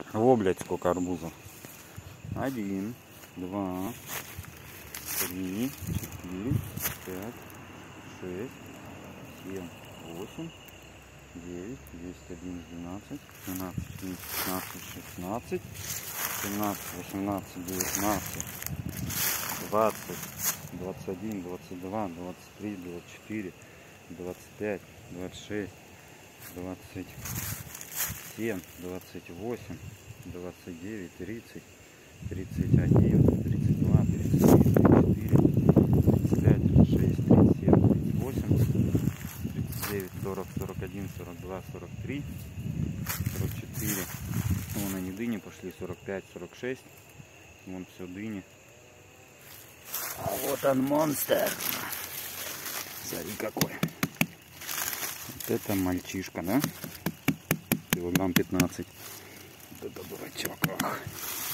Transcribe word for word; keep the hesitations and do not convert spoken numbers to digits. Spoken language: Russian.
Во, блядь, сколько арбузов. Один, два, три, четыре, пять, шесть, семь, восемь, девять, десять, одиннадцать, двенадцать, тринадцать, четырнадцать, пятнадцать, шестнадцать, семнадцать, восемнадцать, девятнадцать, двадцать, двадцать один, двадцать два, двадцать три, двадцать четыре, двадцать пять, двадцать шесть, двадцать семь, двадцать восемь, двадцать девять, тридцать, тридцать один, тридцать два, тридцать три, тридцать четыре, тридцать пять, тридцать шесть, тридцать семь, тридцать восемь, тридцать девять, сорок, сорок один, сорок два, сорок три, сорок четыре. Вон они дыни пошли, сорок пять, сорок шесть. Вон все дыни. А вот он монстр. Смотри какой. Вот это мальчишка, да? Килограмм пятнадцать. Вот это дурачок. Ах.